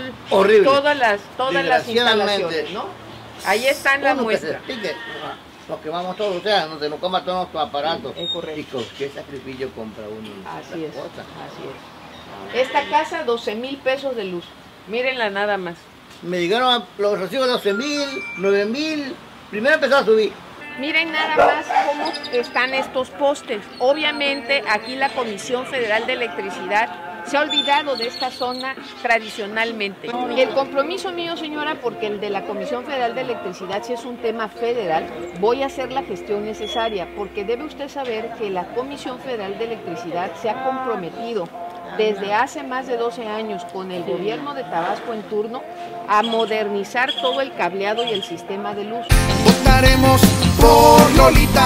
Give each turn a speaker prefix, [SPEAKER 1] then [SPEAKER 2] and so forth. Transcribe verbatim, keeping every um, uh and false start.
[SPEAKER 1] horrible.
[SPEAKER 2] todas las, todas las instalaciones, ¿no? Ahí están las muestras.
[SPEAKER 1] Nos quemamos todos, o sea, no se nos coma todos nuestros aparatos.
[SPEAKER 2] Es correcto.
[SPEAKER 1] ¿Y con qué sacrificio compra uno?
[SPEAKER 2] Así es, cosas? así es. Esta casa, doce mil pesos de luz. Mírenla nada más.
[SPEAKER 1] Me llegaron los recibos de doce mil, nueve mil, primero empezó a subir.
[SPEAKER 2] Miren nada más cómo están estos postes. Obviamente aquí la Comisión Federal de Electricidad se ha olvidado de esta zona tradicionalmente. El compromiso mío, señora, porque el de la Comisión Federal de Electricidad, si es un tema federal, voy a hacer la gestión necesaria, porque debe usted saber que la Comisión Federal de Electricidad se ha comprometido desde hace más de doce años con el gobierno de Tabasco en turno a modernizar todo el cableado y el sistema de luz.
[SPEAKER 3] Votaremos por Lolita.